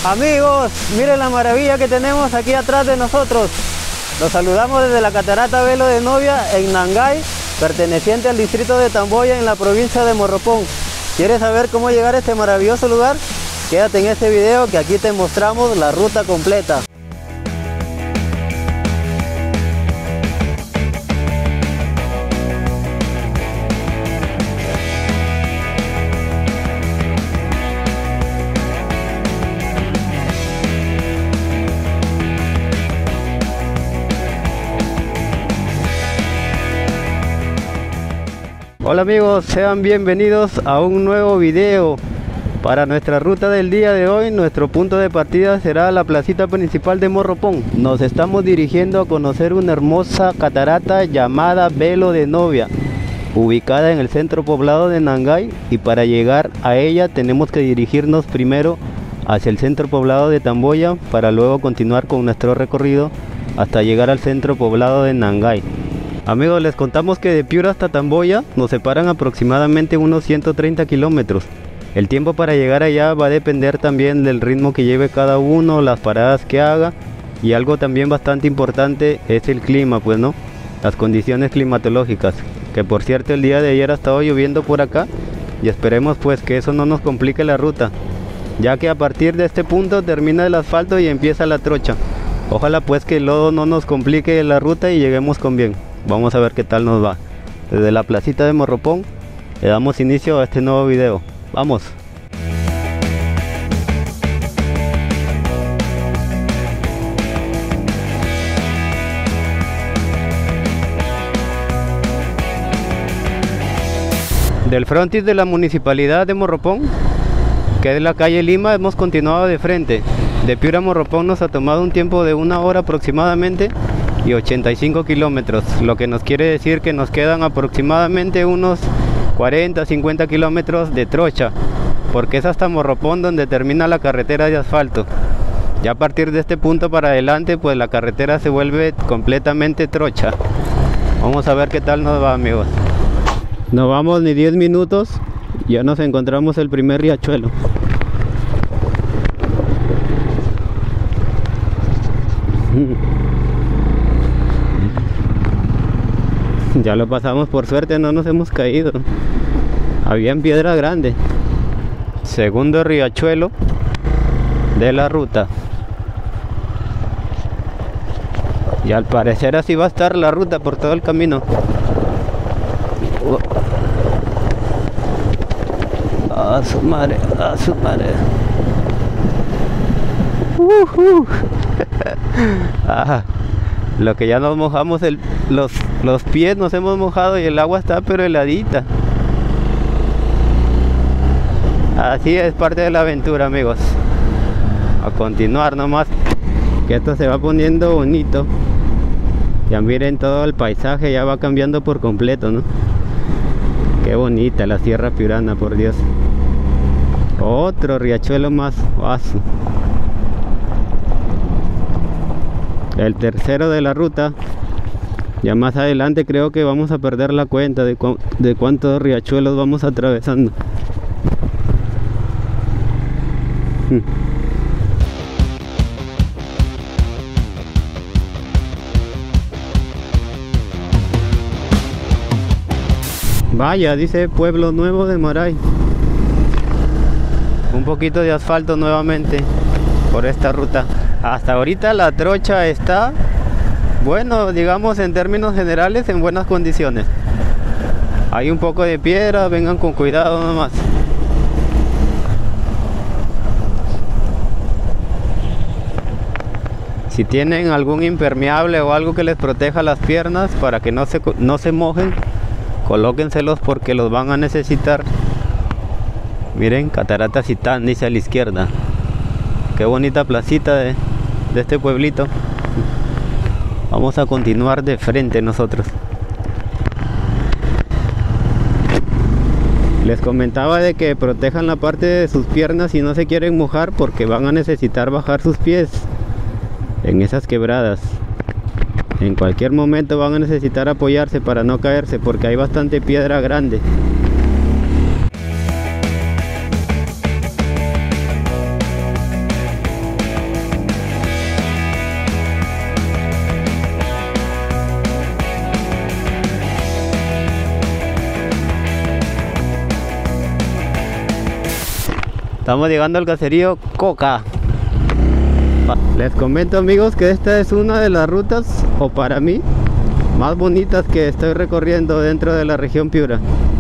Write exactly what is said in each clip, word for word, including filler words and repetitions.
Amigos, miren la maravilla que tenemos aquí atrás de nosotros. Los saludamos desde la Catarata Velo de Novia en Nangay, perteneciente al distrito de Tamboya en la provincia de Morropón. ¿Quieres saber cómo llegar a este maravilloso lugar? Quédate en este video que aquí te mostramos la ruta completa. Hola amigos, sean bienvenidos a un nuevo video. Para nuestra ruta del día de hoy, nuestro punto de partida será la placita principal de Morropón. Nos estamos dirigiendo a conocer una hermosa catarata llamada Velo de Novia, ubicada en el centro poblado de Nangay, y para llegar a ella tenemos que dirigirnos primero hacia el centro poblado de Tamboya para luego continuar con nuestro recorrido hasta llegar al centro poblado de Nangay. Amigos, les contamos que de Piura hasta Tamboya nos separan aproximadamente unos ciento treinta kilómetros. El tiempo para llegar allá va a depender también del ritmo que lleve cada uno, las paradas que haga, y algo también bastante importante es el clima, pues no, las condiciones climatológicas, que por cierto el día de ayer ha estado lloviendo por acá y esperemos pues que eso no nos complique la ruta, ya que a partir de este punto termina el asfalto y empieza la trocha. Ojalá pues que el lodo no nos complique la ruta y lleguemos con bien. Vamos a ver qué tal nos va. Desde la placita de Morropón le damos inicio a este nuevo video. ¡Vamos! Del frontis de la municipalidad de Morropón, que es la calle Lima, hemos continuado de frente. De Piura a Morropón nos ha tomado un tiempo de una hora aproximadamente y ochenta y cinco kilómetros, lo que nos quiere decir que nos quedan aproximadamente unos cuarenta a cincuenta kilómetros de trocha, porque es hasta Morropón donde termina la carretera de asfalto. Ya a partir de este punto para adelante pues la carretera se vuelve completamente trocha. Vamos a ver qué tal nos va, amigos. No vamos ni diez minutos, ya nos encontramos el primer riachuelo. Ya lo pasamos, por suerte no nos hemos caído. Había piedra grande. Segundo riachuelo de la ruta. Y al parecer así va a estar la ruta por todo el camino. A su madre, a su madre. Uh, uh. Ah, lo que ya nos mojamos el, los, los pies nos hemos mojado y el agua está pero heladita. Así es parte de la aventura, amigos. A continuar nomás, que esto se va poniendo bonito. Ya miren, todo el paisaje ya va cambiando por completo, ¿no? Qué bonita la Sierra Piurana, por Dios. Otro riachuelo más. Vaso. El tercero de la ruta. Ya más adelante creo que vamos a perder la cuenta de, cu de cuántos riachuelos vamos atravesando. Hmm. Vaya, dice Pueblo Nuevo de Maray. Un poquito de asfalto nuevamente por esta ruta. Hasta ahorita la trocha está, bueno, digamos en términos generales, en buenas condiciones. Hay un poco de piedra, vengan con cuidado nomás. Si tienen algún impermeable o algo que les proteja las piernas para que no se, no se mojen, colóquenselos porque los van a necesitar. Miren, Catarata Citán dice a la izquierda. Qué bonita placita de, de este pueblito. Vamos a continuar de frente nosotros. Les comentaba de que protejan la parte de sus piernas si no se quieren mojar, porque van a necesitar bajar sus pies en esas quebradas. En cualquier momento van a necesitar apoyarse para no caerse, porque hay bastante piedra grande. Estamos llegando al caserío Coca. Les comento, amigos, que esta es una de las rutas, o para mí, más bonitas que estoy recorriendo dentro de la región Piura.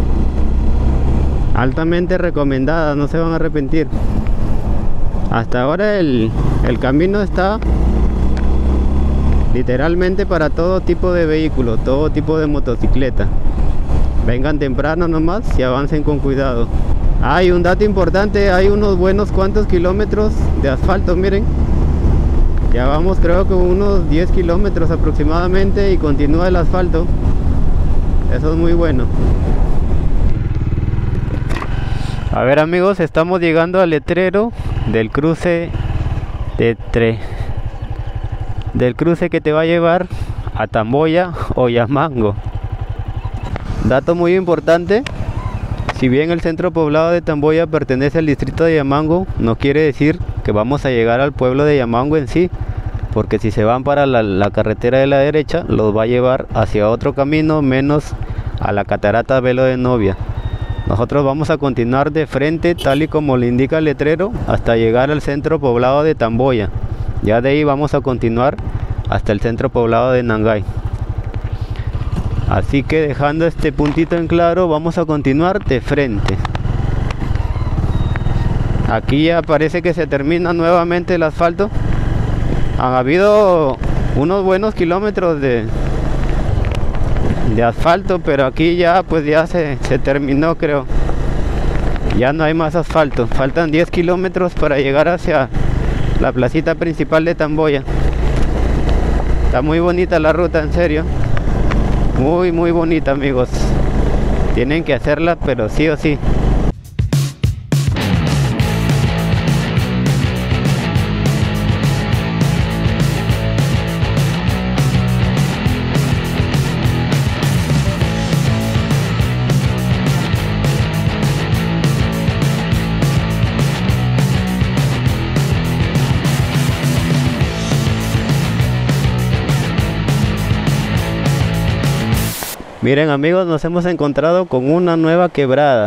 Altamente recomendada, no se van a arrepentir. Hasta ahora el, el camino está literalmente para todo tipo de vehículo, todo tipo de motocicleta. Vengan temprano nomás y avancen con cuidado. Hay un dato importante, hay unos buenos cuantos kilómetros de asfalto, miren. Ya vamos, creo que unos diez kilómetros aproximadamente y continúa el asfalto. Eso es muy bueno. A ver, amigos, estamos llegando al letrero del cruce de tre, del cruce que te va a llevar a Tamboya o Yamango. Dato muy importante: si bien el centro poblado de Tamboya pertenece al distrito de Yamango, no quiere decir que vamos a llegar al pueblo de Yamango en sí, porque si se van para la, la carretera de la derecha, los va a llevar hacia otro camino, menos a la catarata Velo de Novia. Nosotros vamos a continuar de frente, tal y como le indica el letrero, hasta llegar al centro poblado de Tamboya. Ya de ahí vamos a continuar hasta el centro poblado de Nangay. Así que, dejando este puntito en claro, vamos a continuar de frente. Aquí ya parece que se termina nuevamente el asfalto. Han habido unos buenos kilómetros de, de asfalto, pero aquí ya pues ya se, se terminó, creo. Ya no hay más asfalto. Faltan diez kilómetros para llegar hacia la placita principal de Tamboya. Está muy bonita la ruta, en serio. Muy muy bonita, amigos. Tienen que hacerla, pero sí o sí. Miren, amigos, nos hemos encontrado con una nueva quebrada.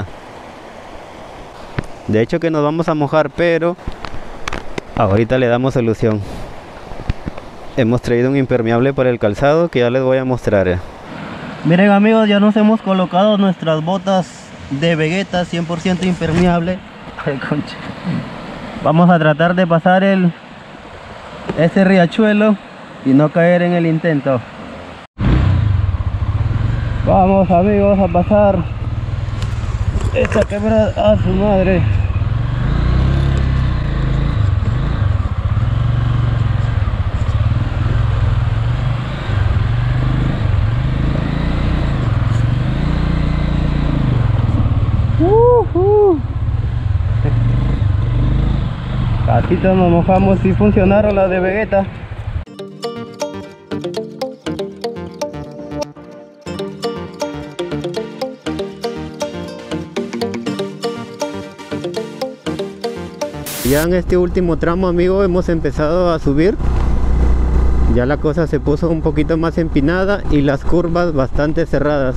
De hecho que nos vamos a mojar, pero ahorita le damos solución. Hemos traído un impermeable para el calzado que ya les voy a mostrar. Miren, amigos, ya nos hemos colocado nuestras botas de Vegeta cien por ciento impermeable. Ay, concha. Vamos a tratar de pasar el ese riachuelo y no caer en el intento. Vamos, amigos, a pasar esta quebrada. A su madre. Uh, uh. Casito nos mojamos. Si funcionaron las de Vegeta. Ya en este último tramo, amigos, hemos empezado a subir. Ya la cosa se puso un poquito más empinada y las curvas bastante cerradas.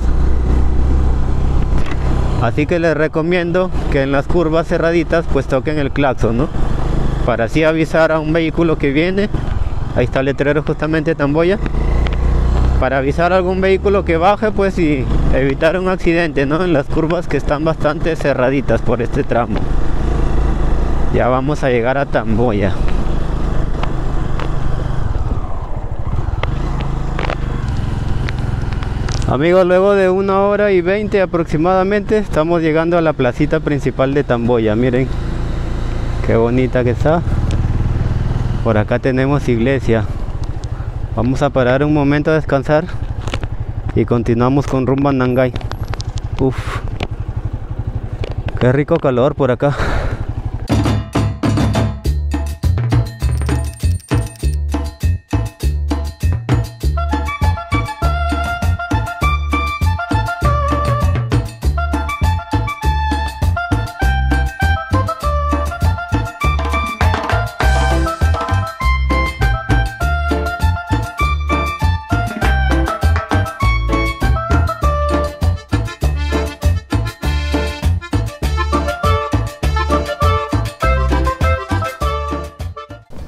Así que les recomiendo que en las curvas cerraditas pues toquen el claxon, ¿no? Para así avisar a un vehículo que viene. Ahí está el letrero justamente Tamboya. Para avisar a algún vehículo que baje, pues, y evitar un accidente, ¿no? En las curvas que están bastante cerraditas por este tramo. Ya vamos a llegar a Tamboya. Amigos, luego de una hora y veinte aproximadamente estamos llegando a la placita principal de Tamboya. Miren qué bonita que está. Por acá tenemos iglesia. Vamos a parar un momento a descansar y continuamos con rumbo a Nangay. Uf, qué rico calor por acá.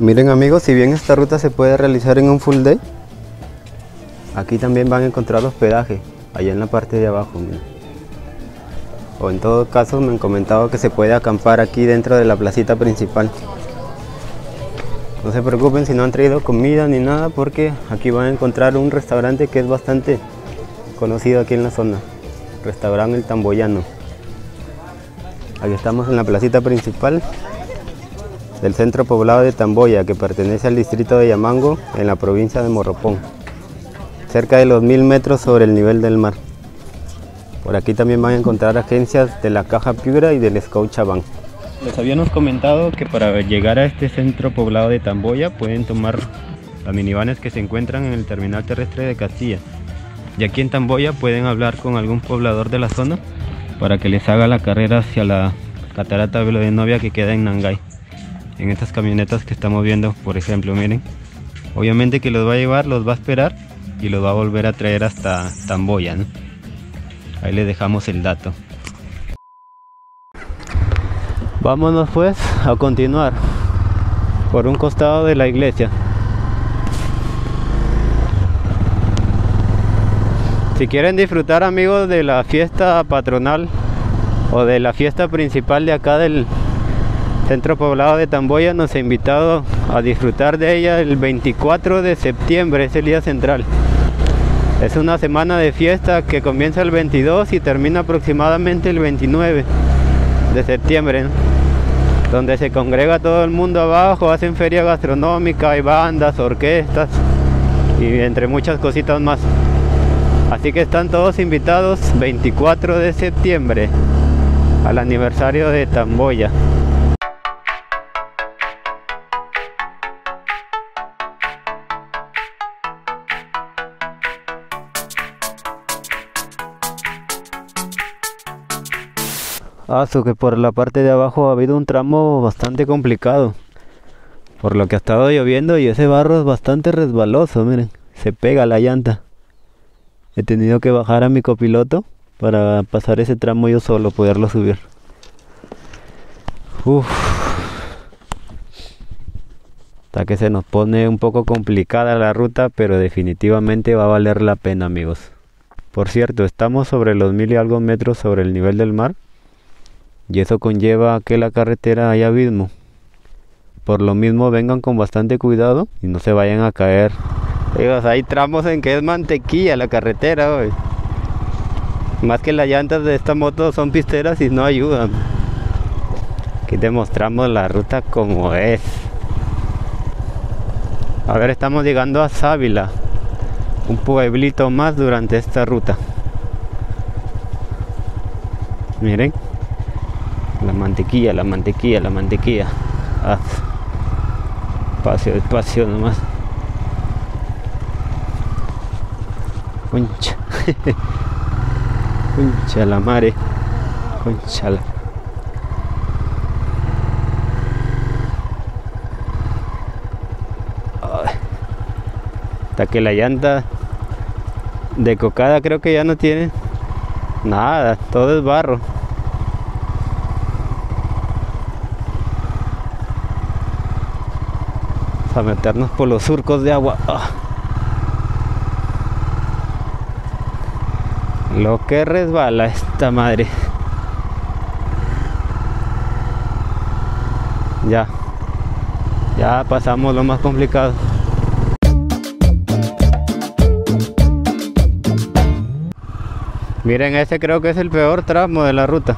Miren amigos, si bien esta ruta se puede realizar en un full day, aquí también van a encontrar hospedaje, allá en la parte de abajo, miren. O en todo caso me han comentado que se puede acampar aquí dentro de la placita principal. No se preocupen si no han traído comida ni nada, porque aquí van a encontrar un restaurante que es bastante conocido aquí en la zona. Restaurante El Tamboyano. Aquí estamos en la placita principal del centro poblado de Tamboya, que pertenece al distrito de Yamango, en la provincia de Morropón, cerca de los mil metros sobre el nivel del mar. Por aquí también van a encontrar agencias de la Caja Piura y del Scotiabank. Les habíamos comentado que para llegar a este centro poblado de Tamboya pueden tomar las minivanes que se encuentran en el terminal terrestre de Castilla. Y aquí en Tamboya pueden hablar con algún poblador de la zona para que les haga la carrera hacia la catarata Velo de Novia, que queda en Nangay. En estas camionetas que estamos viendo, por ejemplo, miren. Obviamente que los va a llevar, los va a esperar y los va a volver a traer hasta Tamboya, ¿no? Ahí les dejamos el dato. Vámonos pues a continuar por un costado de la iglesia. Si quieren disfrutar, amigos, de la fiesta patronal o de la fiesta principal de acá del centro poblado de Tamboya, nos ha invitado a disfrutar de ella el veinticuatro de septiembre, es el día central. Es una semana de fiesta que comienza el veintidós y termina aproximadamente el veintinueve de septiembre, ¿no? Donde se congrega todo el mundo abajo, hacen feria gastronómica, hay bandas, orquestas y entre muchas cositas más. Así que están todos invitados veinticuatro de septiembre al aniversario de Tamboya. Ah, so que por la parte de abajo ha habido un tramo bastante complicado, por lo que ha estado lloviendo y ese barro es bastante resbaloso, miren, se pega a la llanta. He tenido que bajar a mi copiloto para pasar ese tramo yo solo, poderlo subir. Uf. Hasta que se nos pone un poco complicada la ruta, pero definitivamente va a valer la pena, amigos. Por cierto, estamos sobre los mil y algo metros sobre el nivel del mar. Y eso conlleva que la carretera haya abismo. Por lo mismo, vengan con bastante cuidado y no se vayan a caer. Dios, hay tramos en que es mantequilla la carretera hoy. Más que las llantas de esta moto son pisteras y no ayudan. Aquí demostramos la ruta como es. A ver, estamos llegando a Sábila, un pueblito más durante esta ruta. Miren. La mantequilla, la mantequilla, la mantequilla. Ah, despacio, despacio nomás. Concha. Concha la mare. Concha la. Ay. Hasta que la llanta de cocada creo que ya no tiene nada, todo es barro. A meternos por los surcos de agua. Ah. Lo que resbala esta madre. Ya. Ya pasamos lo más complicado. Miren, ese creo que es el peor tramo de la ruta.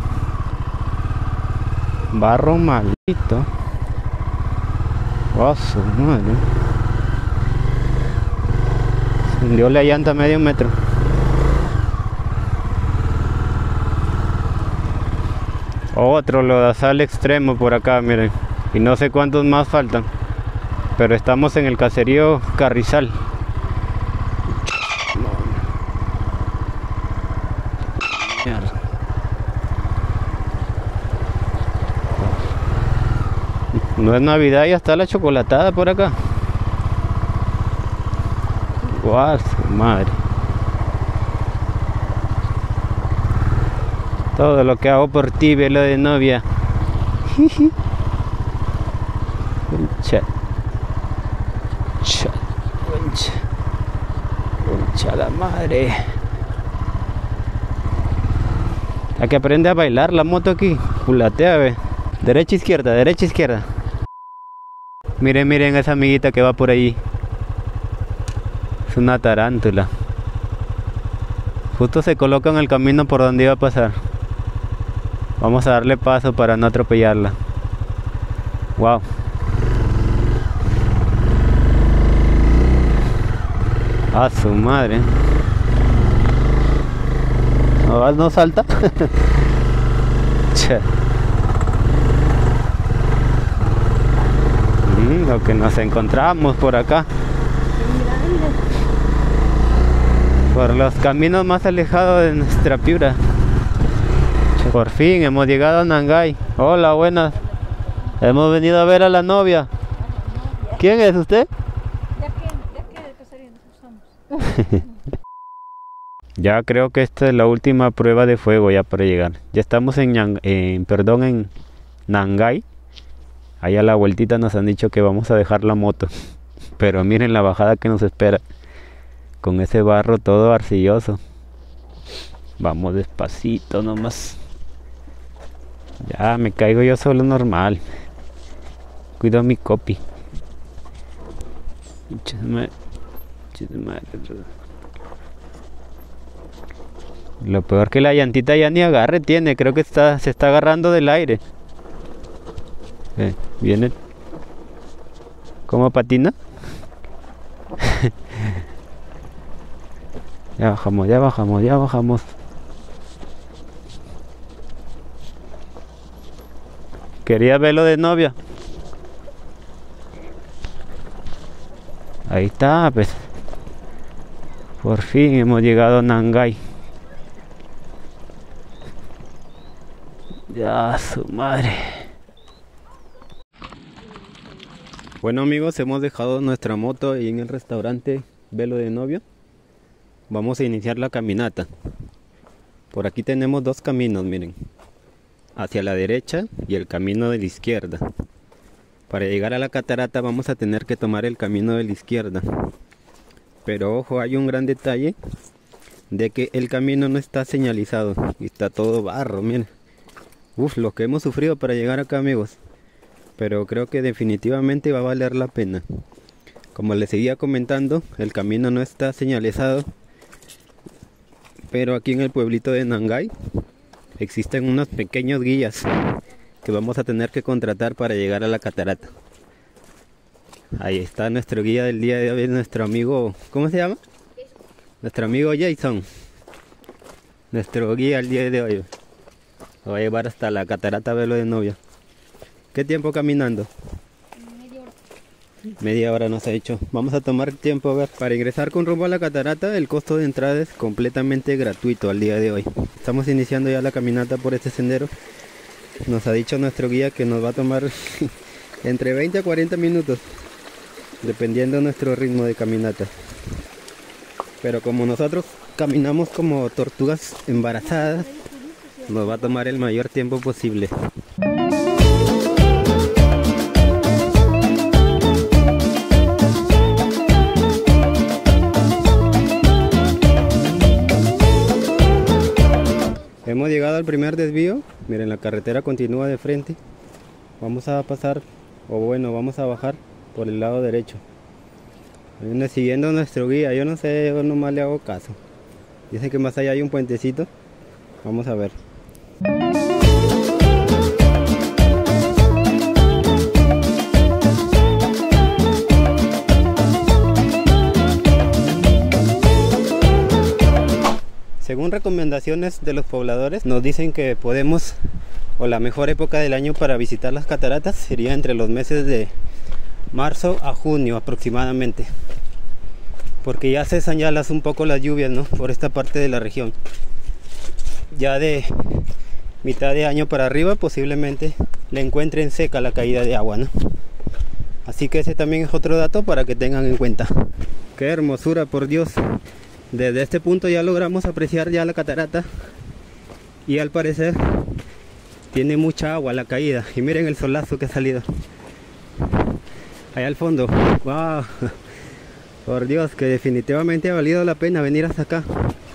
Barro maldito. Oh, su madre. Se hundió la llanta medio metro. Otro lodazal extremo por acá, miren. Y no sé cuántos más faltan. Pero estamos en el caserío Carrizal. Mierda. No es Navidad y ya está la chocolatada por acá. Guau, madre. Todo lo que hago por ti, velo de novia. Concha, concha, concha la madre. Hay que aprender a bailar la moto aquí. Pulatea, ve. Derecha, izquierda, derecha, izquierda. Miren, miren esa amiguita que va por ahí. Es una tarántula. Justo se coloca en el camino por donde iba a pasar. Vamos a darle paso para no atropellarla. Wow. A su madre. ¿No, no salta? Che. Mm, lo que nos encontramos por acá. Por los caminos más alejados de nuestra Piura. Por fin hemos llegado a Nangay. Hola, buenas. Hemos venido a ver a la novia. ¿Quién es usted? Ya que, ya que de cacería nos usamos. Ya creo que esta es la última prueba de fuego ya para llegar. Ya estamos en, Yang, en perdón, en Nangay. Ahí a la vueltita nos han dicho que vamos a dejar la moto. Pero miren la bajada que nos espera. Con ese barro todo arcilloso. Vamos despacito nomás. Ya me caigo yo solo normal. Cuido mi copy. Lo peor que la llantita ya ni agarre tiene. Creo que está, se está agarrando del aire. Eh, viene. ¿Cómo patina? Ya bajamos, ya bajamos, ya bajamos. Quería verlo de novia. Ahí está, pues. Por fin hemos llegado a Nangay. Ya, su madre. Bueno, amigos, hemos dejado nuestra moto ahí en el restaurante Velo de Novio. Vamos a iniciar la caminata. Por aquí tenemos dos caminos, miren. Hacia la derecha y el camino de la izquierda. Para llegar a la catarata vamos a tener que tomar el camino de la izquierda. Pero ojo, hay un gran detalle de que el camino no está señalizado y está todo barro, miren. Uf, lo que hemos sufrido para llegar acá, amigos. Pero creo que definitivamente va a valer la pena. Como les seguía comentando, el camino no está señalizado. Pero aquí en el pueblito de Nangay existen unos pequeños guías que vamos a tener que contratar para llegar a la catarata. Ahí está nuestro guía del día de hoy, nuestro amigo, ¿cómo se llama? Nuestro amigo Jason. Nuestro guía el día de hoy. Lo va a llevar hasta la catarata Velo de Novio. ¿Qué tiempo caminando? Media hora. Media hora nos ha hecho. Vamos a tomar tiempo a ver. Para ingresar con rumbo a la catarata, el costo de entrada es completamente gratuito al día de hoy. Estamos iniciando ya la caminata por este sendero. Nos ha dicho nuestro guía que nos va a tomar entre veinte a cuarenta minutos, dependiendo de nuestro ritmo de caminata. Pero como nosotros caminamos como tortugas embarazadas, nos va a tomar el mayor tiempo posible. Hemos llegado al primer desvío. Miren, la carretera continúa de frente. Vamos a pasar, o bueno, vamos a bajar por el lado derecho. Viene siguiendo nuestro guía. Yo no sé, yo nomás le hago caso. Dice que más allá hay un puentecito. Vamos a ver. Según recomendaciones de los pobladores, nos dicen que podemos, o la mejor época del año para visitar las cataratas sería entre los meses de marzo a junio aproximadamente, porque ya cesan ya las un poco las lluvias, ¿no? Por esta parte de la región. Ya de mitad de año para arriba posiblemente le encuentren seca la caída de agua, ¿no? Así que ese también es otro dato para que tengan en cuenta. Qué hermosura, por Dios. Desde este punto ya logramos apreciar ya la catarata y al parecer tiene mucha agua la caída. Y miren el solazo que ha salido allá al fondo. Wow, Por Dios, que definitivamente ha valido la pena venir hasta acá.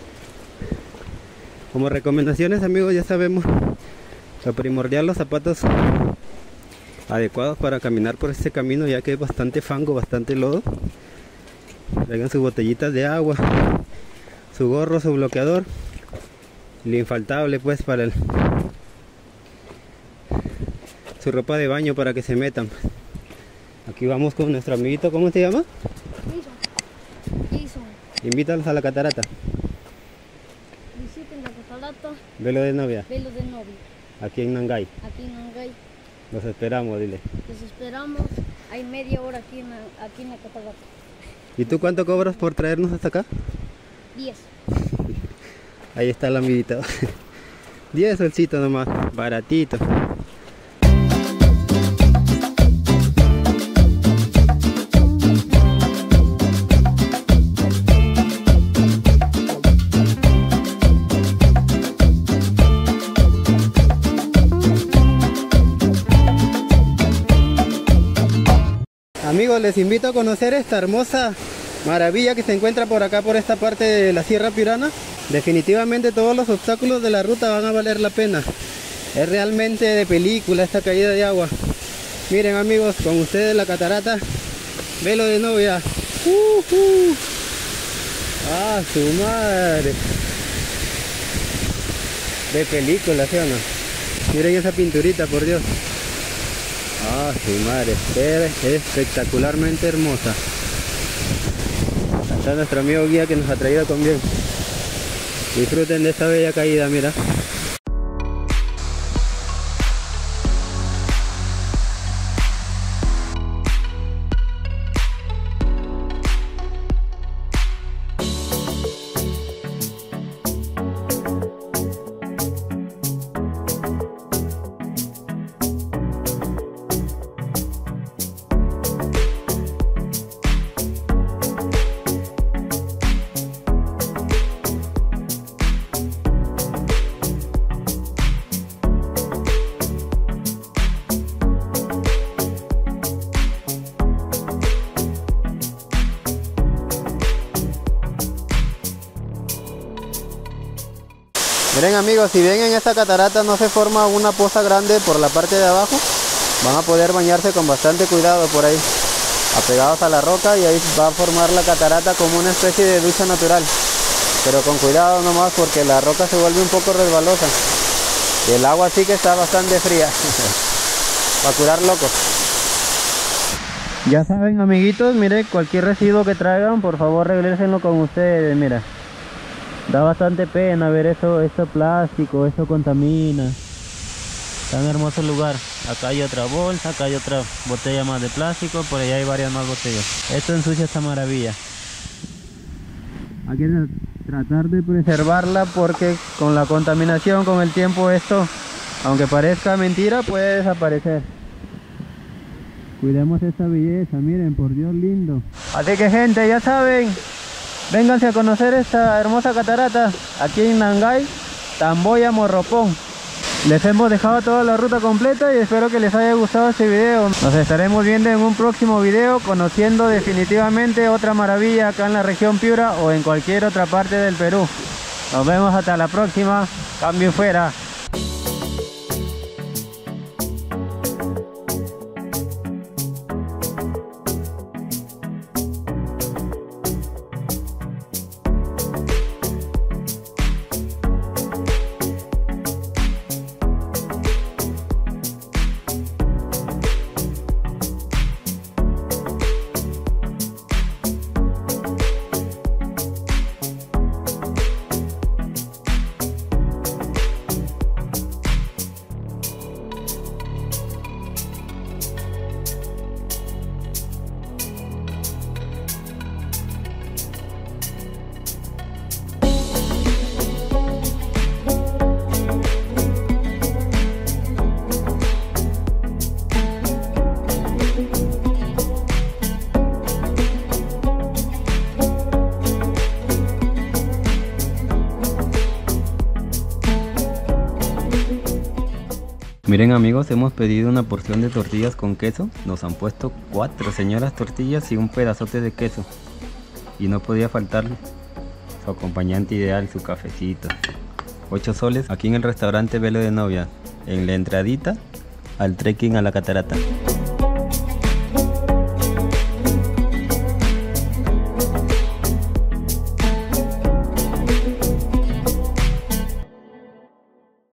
Como recomendaciones, amigos, ya sabemos lo primordial, los zapatos adecuados para caminar por este camino, ya que es bastante fango, bastante lodo. Traigan sus botellitas de agua, su gorro, su bloqueador, y lo infaltable pues para el su ropa de baño para que se metan. Aquí vamos con nuestro amiguito, ¿cómo se llama? Jason. Jason. Invítalos a la catarata. Visiten la catarata. Velo de novia. Velo de novia. Aquí en Nangay. Aquí en Nangay. Los esperamos, dile. Los esperamos. Hay media hora aquí en la, aquí en la catarata. ¿Y tú cuánto cobras por traernos hasta acá? diez. Ahí está el amiguito. diez solcitos nomás, baratito. Amigos, les invito a conocer esta hermosa maravilla que se encuentra por acá, por esta parte de la Sierra Piurana. Definitivamente todos los obstáculos de la ruta van a valer la pena. Es realmente de película esta caída de agua. Miren, amigos, con ustedes la catarata Velo de novia. Uh -huh. Ah, su madre. De película, ¿sí o no? Miren esa pinturita, por Dios. Ah, su madre, es espectacularmente hermosa. Acá está nuestro amigo guía que nos ha traído con bien. Disfruten de esta bella caída, mira. Miren, amigos, si bien en esta catarata no se forma una poza grande por la parte de abajo, van a poder bañarse con bastante cuidado por ahí, apegados a la roca, y ahí va a formar la catarata como una especie de ducha natural. Pero con cuidado nomás, porque la roca se vuelve un poco resbalosa. Y el agua sí que está bastante fría. Para curar locos. Ya saben, amiguitos, miren, cualquier residuo que traigan, por favor regrésenlo con ustedes, mira. Da bastante pena ver eso, esto plástico, esto contamina. Tan hermoso lugar. Acá hay otra bolsa, acá hay otra botella más de plástico, por allá hay varias más botellas. Esto ensucia esta maravilla. Hay que tratar de preservarla porque con la contaminación, con el tiempo, esto, aunque parezca mentira, puede desaparecer. Cuidemos esta belleza, miren, por Dios, lindo. Así que, gente, ya saben, vénganse a conocer esta hermosa catarata aquí en Nangay, Tamboya, Morropón. Les hemos dejado toda la ruta completa y espero que les haya gustado este video. Nos estaremos viendo en un próximo video, conociendo definitivamente otra maravilla acá en la región Piura o en cualquier otra parte del Perú. Nos vemos hasta la próxima. Cambio fuera. Miren, amigos, hemos pedido una porción de tortillas con queso. Nos han puesto cuatro señoras tortillas y un pedazote de queso. Y no podía faltar su acompañante ideal, su cafecito. ocho soles aquí en el restaurante Velo de Novia, en la entradita al trekking a la catarata.